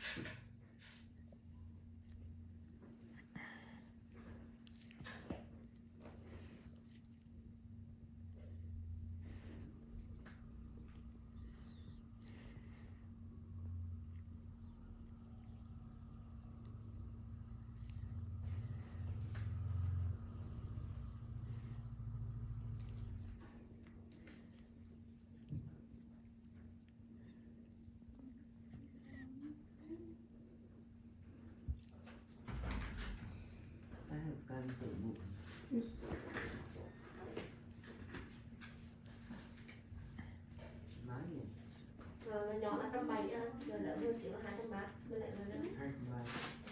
Can tự bụng. Máy gì? Rồi nhỏ là 170 á, rồi lớn hơn xíu là 230, với lại là 230.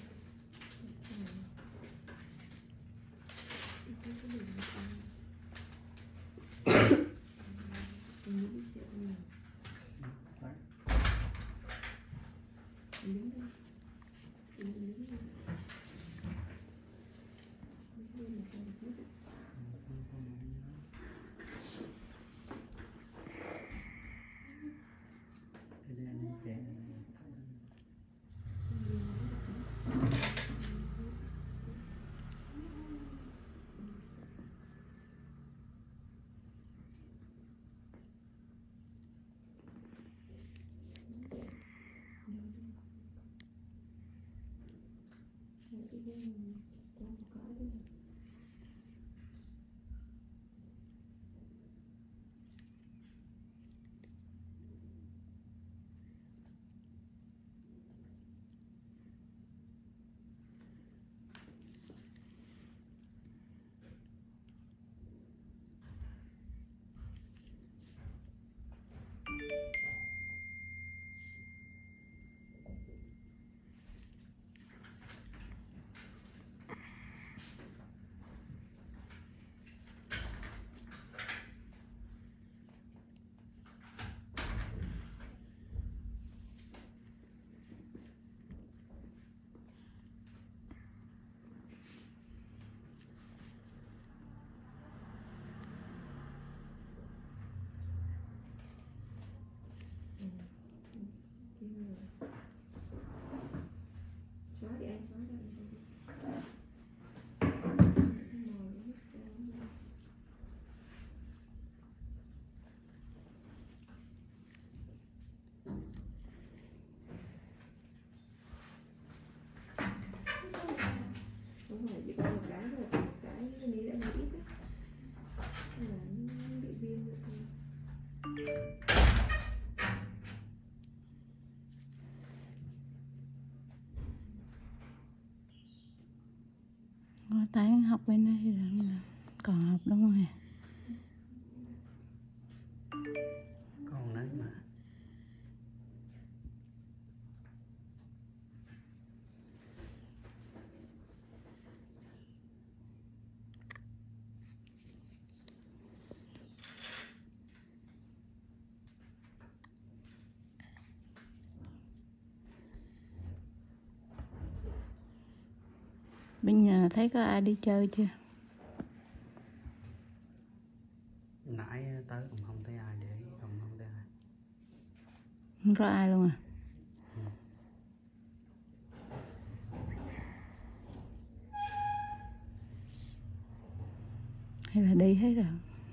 đúng rồi, chỉ có một cái là một cái ní đã bị ít á, là nó bị viêm rồi thôi. Có tán học bên đây rồi còn học đúng không hả? Còn đấy mà. Bên nhà thấy có ai đi chơi chưa? Nãy tới cũng không thấy ai, để ý không thấy ai. Không có ai luôn à? Ừ. Hay là đi hết rồi?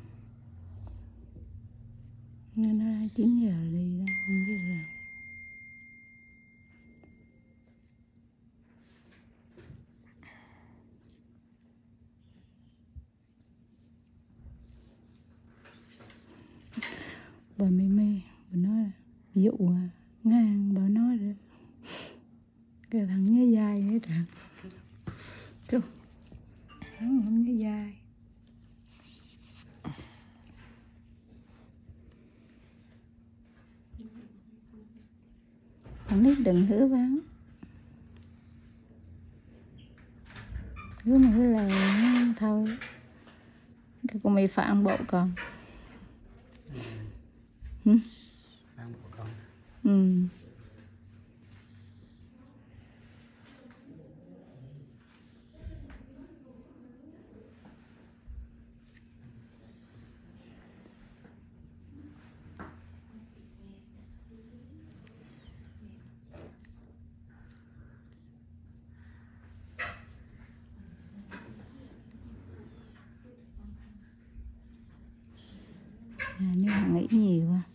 Nghe nói 9 giờ đi đó, không biết rồi. Bà Mimi, bà nói là dụ à, ngang bà nói rồi. Cái thằng nhớ dai hết rồi. Chú, hắn không nhớ dai. Thằng Nick đừng hứa bán. Hứa mà hứa lời thôi. Cái con mì phản bộ con. Ăn của con. Ừ. như là nghĩ nhiều à.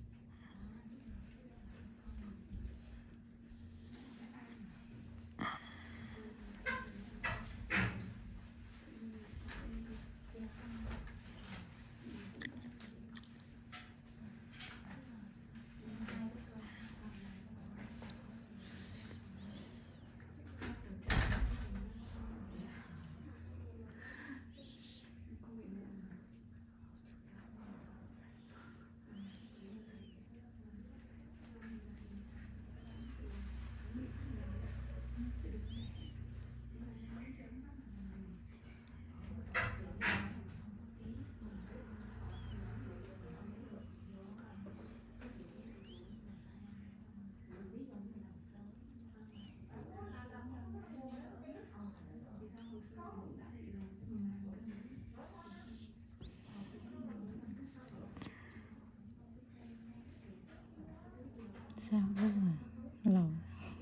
Sao rất là lâu.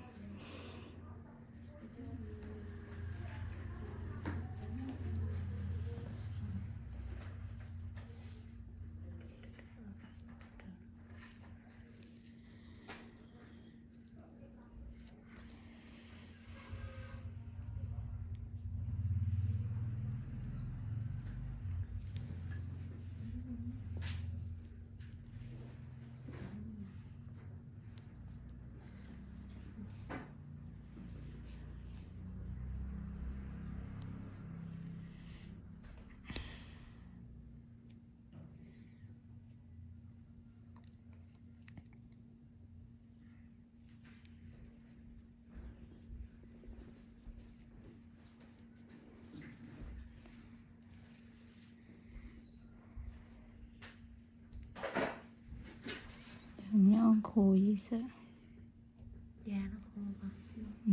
Nhon khô với sao? Da nó khô quá. Ừ.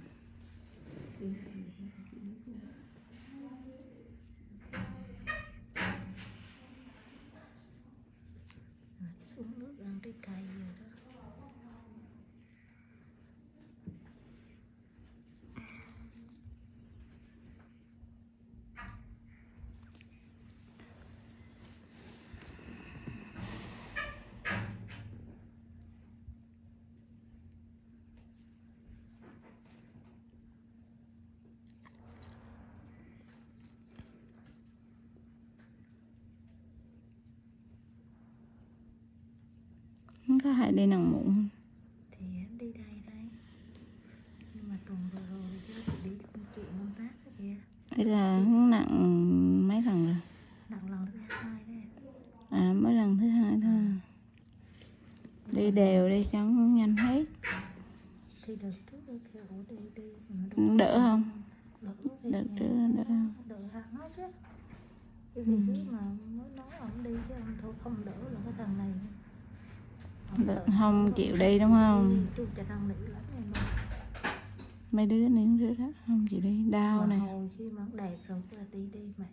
Xuống nước ăn trái cây rồi đó. Không có hại đi nặng mụn. Thì em đi đây đây. Nhưng mà tuần vừa rồi chứ chị đi công chuyện công tác đó kìa. Đây là hắn nặng mấy lần rồi? Nặng lần thứ 2 đấy. À mới lần thứ 2 thôi. Đi đều đi cho nó nhanh hết. Thì đợt trước tôi kêu ủa đi Đỡ không? Đỡ Đỡ không? đỡ hẳn hết chứ. Cái gì chứ mà mới nói ông đi chứ ông thôi không đỡ là cái thằng này. Không chịu đi đúng không? Chú cho thằng nữ lắm em ơi. Mấy đứa nín rứa đó không chịu đi, đau nè. Hồi chứ mà đẹp rồi là đi mẹ.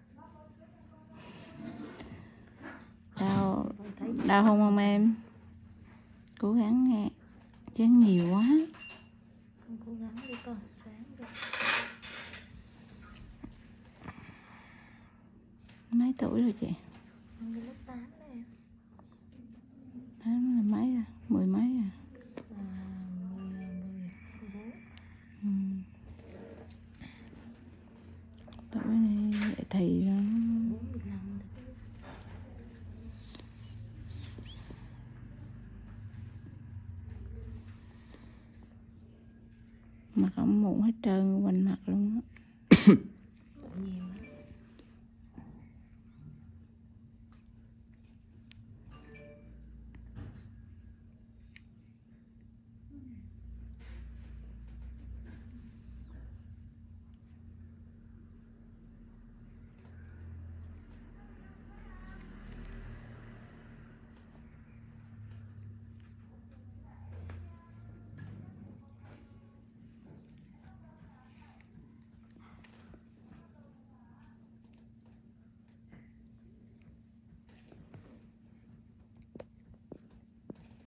Đau không em? Cố gắng nghe chứ nhiều quá. Không cố gắng đi con, sáng đi. Mấy tuổi rồi chị? Con đi lớp 8 đó em. 8 là mấy à? 10 mấy à? 14. Ừ. Tuổi này dậy thì nó 45 đó. mặt ổng mụn hết trơn quanh mặt luôn á.